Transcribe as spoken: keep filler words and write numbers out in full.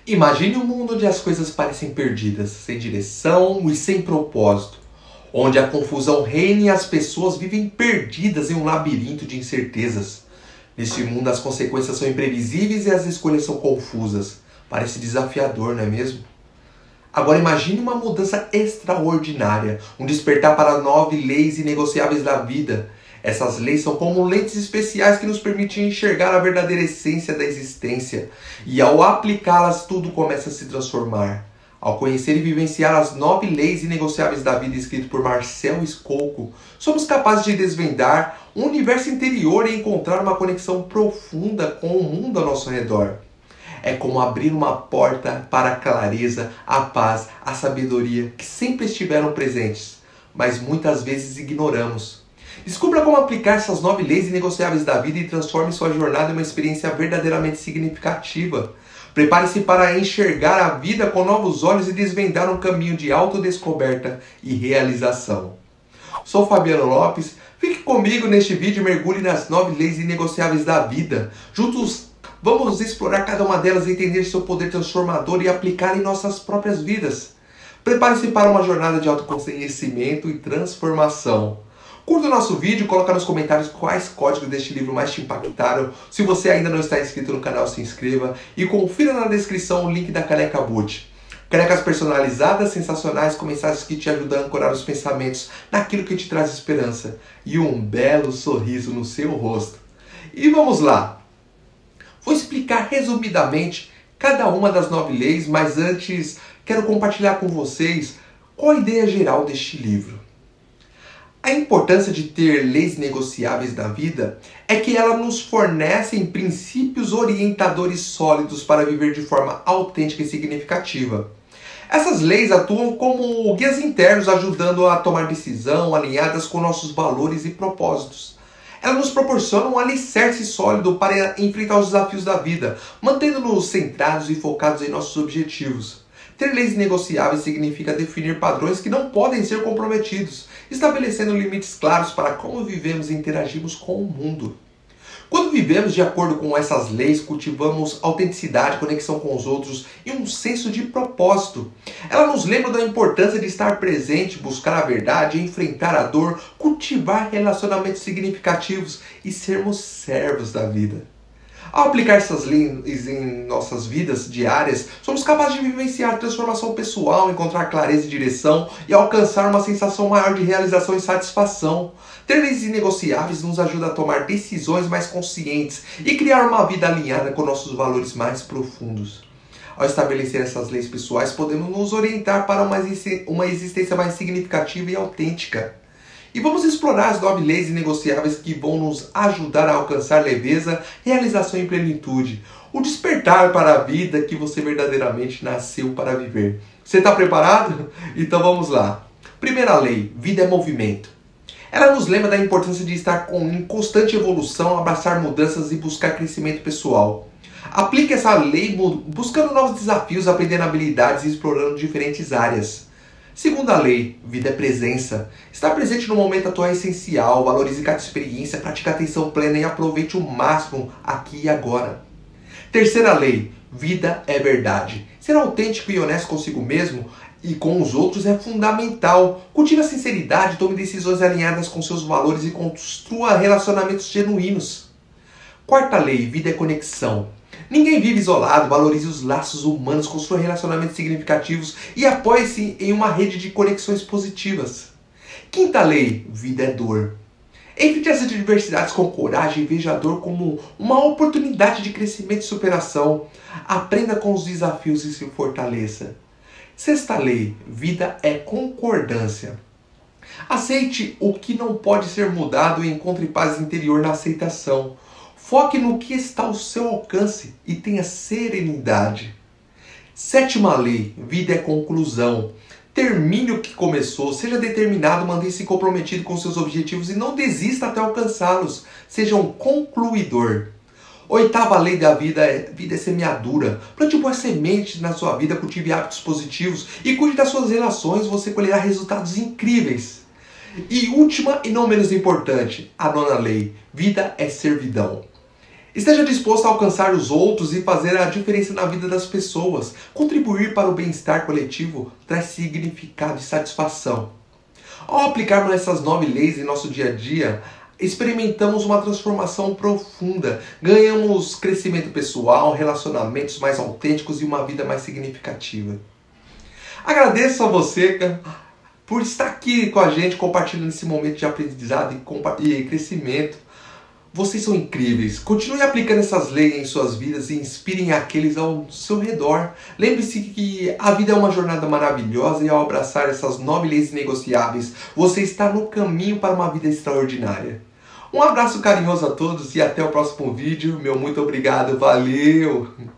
Imagine um mundo onde as coisas parecem perdidas, sem direção e sem propósito, onde a confusão reina e as pessoas vivem perdidas em um labirinto de incertezas. Neste mundo as consequências são imprevisíveis e as escolhas são confusas. Parece desafiador, não é mesmo? Agora imagine uma mudança extraordinária, um despertar para nove leis inegociáveis da vida. Essas leis são como lentes especiais que nos permitem enxergar a verdadeira essência da existência. E ao aplicá-las, tudo começa a se transformar. Ao conhecer e vivenciar as nove leis inegociáveis da vida escrito por Marcel Skolko, somos capazes de desvendar um universo interior e encontrar uma conexão profunda com o mundo ao nosso redor. É como abrir uma porta para a clareza, a paz, a sabedoria que sempre estiveram presentes, mas muitas vezes ignoramos. Descubra como aplicar essas nove leis inegociáveis da vida e transforme sua jornada em uma experiência verdadeiramente significativa. Prepare-se para enxergar a vida com novos olhos e desvendar um caminho de autodescoberta e realização. Sou Fabiano Lopes, fique comigo neste vídeo e mergulhe nas nove leis inegociáveis da vida. Juntos vamos explorar cada uma delas e entender seu poder transformador e aplicar em nossas próprias vidas. Prepare-se para uma jornada de autoconhecimento e transformação. Curta o nosso vídeo e coloca nos comentários quais códigos deste livro mais te impactaram. Se você ainda não está inscrito no canal, se inscreva e confira na descrição o link da Caneca Boot. Canecas personalizadas, sensacionais, com mensagens que te ajudam a ancorar os pensamentos naquilo que te traz esperança e um belo sorriso no seu rosto. E vamos lá! Vou explicar resumidamente cada uma das nove leis, mas antes quero compartilhar com vocês qual a ideia geral deste livro. A importância de ter leis negociáveis na vida é que elas nos fornecem princípios orientadores sólidos para viver de forma autêntica e significativa. Essas leis atuam como guias internos, ajudando a tomar decisão alinhadas com nossos valores e propósitos. Elas nos proporcionam um alicerce sólido para enfrentar os desafios da vida, mantendo-nos centrados e focados em nossos objetivos. Ter leis negociáveis significa definir padrões que não podem ser comprometidos, estabelecendo limites claros para como vivemos e interagimos com o mundo. Quando vivemos de acordo com essas leis, cultivamos autenticidade, conexão com os outros e um senso de propósito. Ela nos lembra da importância de estar presente, buscar a verdade, enfrentar a dor, cultivar relacionamentos significativos e sermos servos da vida. Ao aplicar essas leis em nossas vidas diárias, somos capazes de vivenciar transformação pessoal, encontrar clareza e direção e alcançar uma sensação maior de realização e satisfação. Ter leis inegociáveis nos ajuda a tomar decisões mais conscientes e criar uma vida alinhada com nossos valores mais profundos. Ao estabelecer essas leis pessoais, podemos nos orientar para uma existência mais significativa e autêntica. E vamos explorar as nove leis inegociáveis que vão nos ajudar a alcançar leveza, realização e plenitude. O despertar para a vida que você verdadeiramente nasceu para viver. Você está preparado? Então vamos lá. Primeira lei, vida é movimento. Ela nos lembra da importância de estar em constante evolução, abraçar mudanças e buscar crescimento pessoal. Aplique essa lei buscando novos desafios, aprendendo habilidades e explorando diferentes áreas. Segunda lei, vida é presença. Estar presente no momento atual é essencial, valorize cada experiência, pratique atenção plena e aproveite o máximo aqui e agora. Terceira lei, vida é verdade. Ser autêntico e honesto consigo mesmo e com os outros é fundamental. Cultive a sinceridade, tome decisões alinhadas com seus valores e construa relacionamentos genuínos. Quarta lei, vida é conexão. Ninguém vive isolado, valorize os laços humanos, construa relacionamentos significativos e apoie-se em uma rede de conexões positivas. Quinta lei, vida é dor. Enfrente as adversidades com coragem e veja a dor como uma oportunidade de crescimento e superação. Aprenda com os desafios e se fortaleça. Sexta lei, vida é concordância. Aceite o que não pode ser mudado e encontre paz interior na aceitação. Foque no que está ao seu alcance e tenha serenidade. Sétima lei, vida é conclusão. Termine o que começou, seja determinado, mantenha-se comprometido com seus objetivos e não desista até alcançá-los. Seja um concluidor. Oitava lei da vida é, vida é semeadura. Plante boas sementes na sua vida, cultive hábitos positivos e cuide das suas relações, você colherá resultados incríveis. E última e não menos importante, a nona lei, vida é servidão. Esteja disposto a alcançar os outros e fazer a diferença na vida das pessoas. Contribuir para o bem-estar coletivo traz significado e satisfação. Ao aplicarmos essas nove leis em nosso dia a dia, experimentamos uma transformação profunda, ganhamos crescimento pessoal, relacionamentos mais autênticos e uma vida mais significativa. Agradeço a você por estar aqui com a gente, compartilhando esse momento de aprendizado e crescimento. Vocês são incríveis. Continue aplicando essas leis em suas vidas e inspirem aqueles ao seu redor. Lembre-se que a vida é uma jornada maravilhosa e ao abraçar essas nove leis inegociáveis, você está no caminho para uma vida extraordinária. Um abraço carinhoso a todos e até o próximo vídeo. Meu muito obrigado. Valeu!